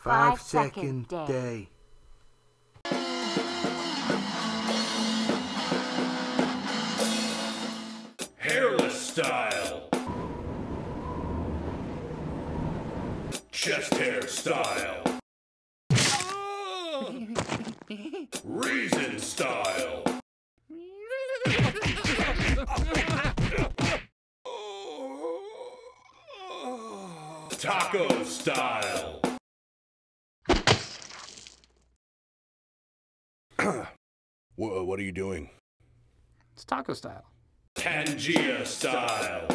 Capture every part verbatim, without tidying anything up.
Five second day. Hairless style. Chest hair style. Reason style. Taco style. what, what are you doing? It's taco style. Pangea style.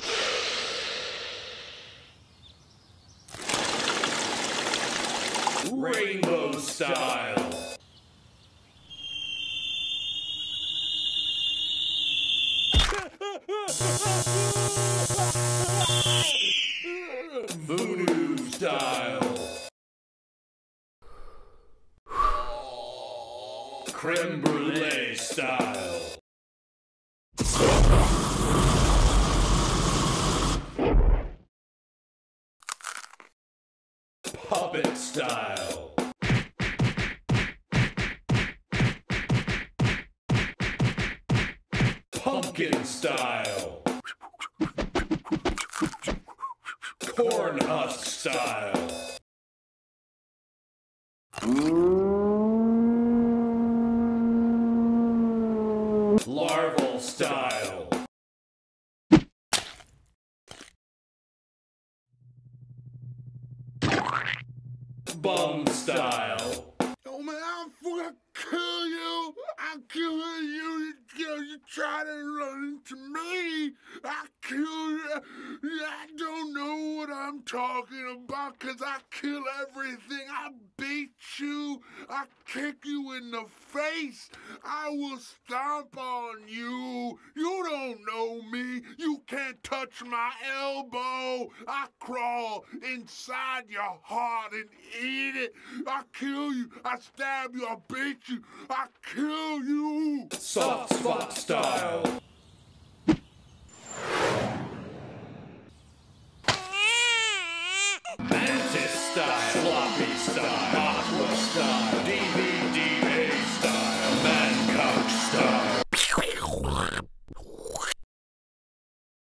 Rainbow style. Voodoo style. Creme brulee style. Puppet style. Pumpkin style. Corn husk style. Larval style. Bum style. Oh man, I'm gonna kill you! I'll kill you! You, you try to run into me! I kill you! I don't know what I'm talking about, cause I kill everything. I beat you. I kick you in the face. I will stomp on you. You don't know me. You can't touch my elbow. I crawl inside your heart and eat it. I kill you. I stab you. I beat you. I kill you. Soft spot style.